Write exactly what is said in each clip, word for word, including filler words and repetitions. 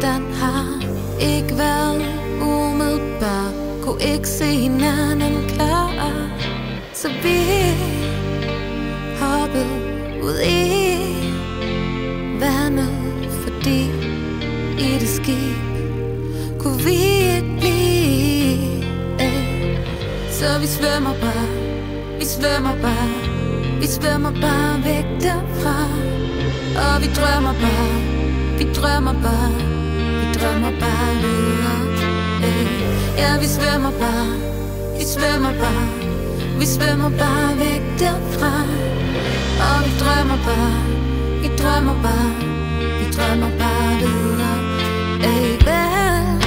afstand har ikke været umiddelbar. Kunne ikke se hinanden klar, så vi hoppede ud i vandet, fordi i det skib kunne vi ikke blive. Så vi svømmer bare, vi svømmer bare, vi svømmer bare væk derfra. Og vi drømmer bare, vi drømmer bare, vi drømmer bare videre. Ja, vi svømmer bare, vi svømmer bare, vi svømmer bare væk derfra. Og vi drømmer bare, vi drømmer bare, vi drømmer bare videre. Ey, vel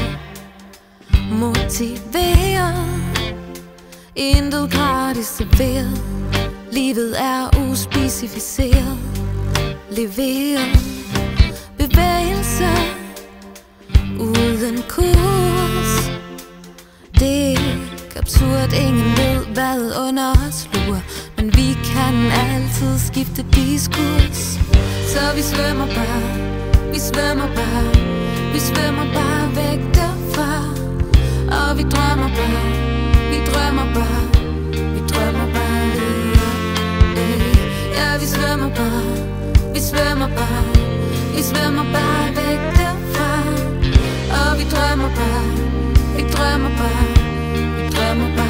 motiveret, intet gratis serveret. Livet er uspecificeret, leveret bevægelser uden kurs. Det er ikke absurd, ingen ved hvad under os lurer, men vi kan altid skifte diskurs. Så vi svømmer bare, vi svømmer bare, vi svømmer bare væk derfra. Og vi drømmer bare, vi drømmer bare, vi drømmer bare videre. Ja, vi svømmer bare, vi svømmer bare, vi svømmer bare væk derfra. Og vi drømmer bare, vi drømmer bare, vi drømmer bare.